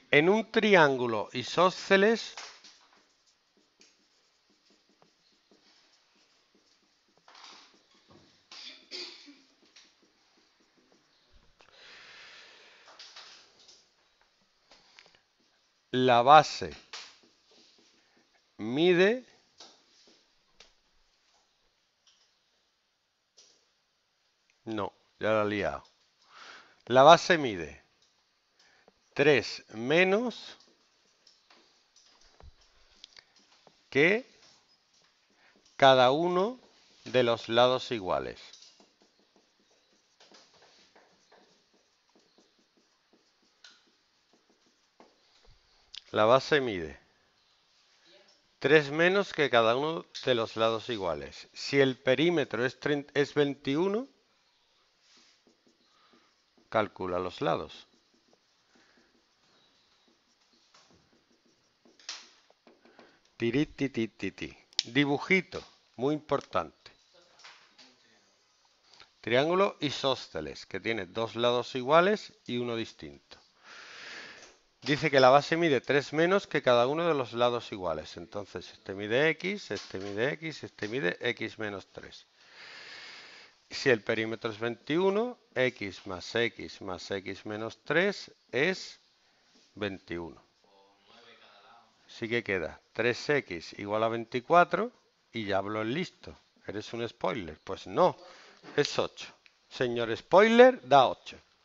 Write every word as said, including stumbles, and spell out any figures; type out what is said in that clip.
En un triángulo isósceles, la base mide no, ya la he liado. La base mide tres menos que cada uno de los lados iguales. La base mide tres menos que cada uno de los lados iguales. Si el perímetro es, es veintiuno, calcula los lados. Tirititititi. Dibujito, muy importante. Triángulo isósceles, que tiene dos lados iguales y uno distinto. Dice que la base mide tres menos que cada uno de los lados iguales. Entonces, este mide x, este mide x, este mide x menos tres. Si el perímetro es veintiuno, x más x más x menos tres es veintiuno. Así que queda tres x igual a veinticuatro y ya hablo en listo. ¿Eres un spoiler? Pues no, es ocho. Señor spoiler, da ocho.